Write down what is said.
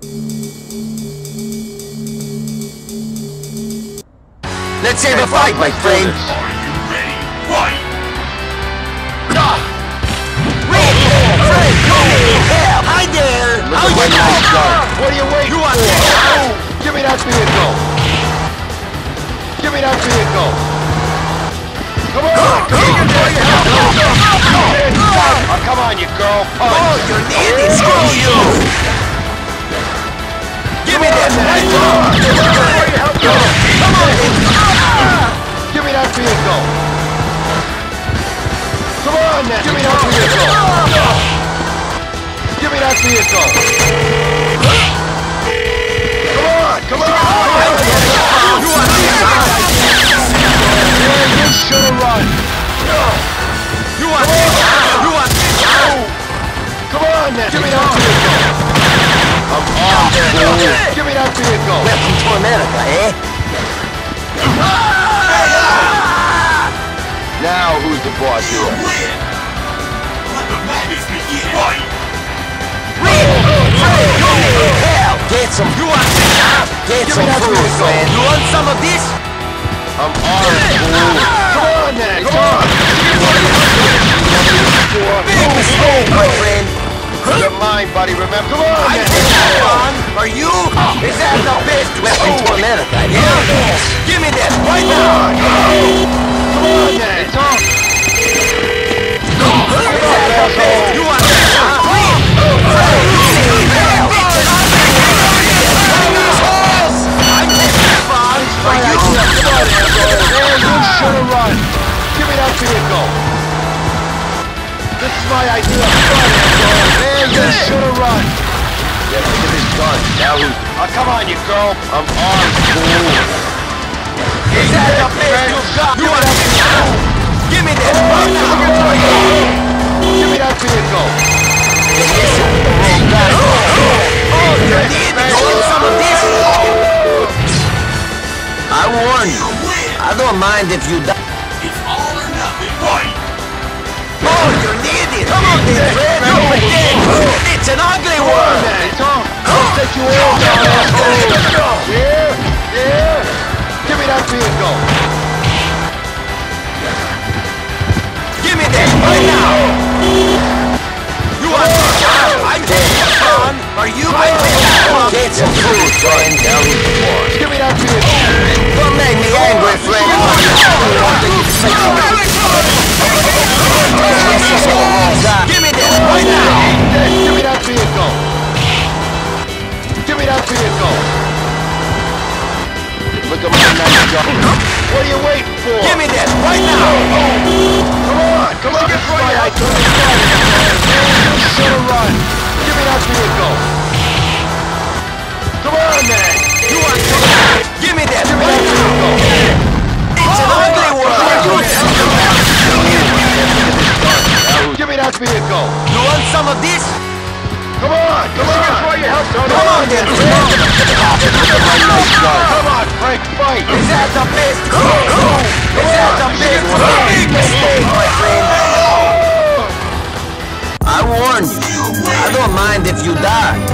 Let's have a fight, my friend. Are you ready? Fight! Hi there! How you What are you waiting You want for? this? Give me that vehicle! Give me that vehicle! Come on! Come on, you girl! Oh, you're needed! Screw you! Give me that! Come on! Give me that vehicle! Come on, then! Give me that vehicle! Give me that vehicle! Come on! You should've run! You want this? You want this? Come on, then! Give me that vehicle! Give me that vehicle! Welcome to America, eh? Now who's the boss You here? win! Let the madness begin! Fight! Hell, get some. You want this? Get Give some me that food, vehicle. friend. You want some of this? I'm armed, fool! Come on, then! Come on! Big mistake, my friend. You're mine, buddy, remember? Come on, I then! think that one. Are you? Is that the best weapon to America? Yeah. Give me that right now. Come on, then! It's on! Is that the best? You want this? I'm taking fun. Are you? You should've run! Give me that vehicle! This is my idea of fun, man! You should've run! Yeah, look at this gun. Now who's... come on, you girl! I'm armed, fool! Is that the best you've got? You want this? Give me that right now. Give me that vehicle! Oh, you need some of this? I warn you. I don't mind if you die. It's all or nothing! Fight! Oh, you need it. Come on, then, Fred. You pretend. It's an ugly world. It's on! I'll set you all down, asshole! Yeah! Give me that vehicle! Give me that right now. You want this? I'm taking fun. Are you my friend? Get some food, friend. Give me that vehicle! Don't make me angry, friend. Give me that right now. Give me that vehicle! Give me that vehicle! Look at my nice gun! What are you waiting for? Give me that right now. Come on! This is my idea! You should've run! Give me that vehicle! Come on, man! You want to? Give me that Give me right that now. vehicle! It's an ugly world. Give me that vehicle! You want some of this? Come on! Come on, then! Come on, Frank, fight! Is that the best? Is that the best? Big mistake, my friend. I warn you. I don't mind if you die.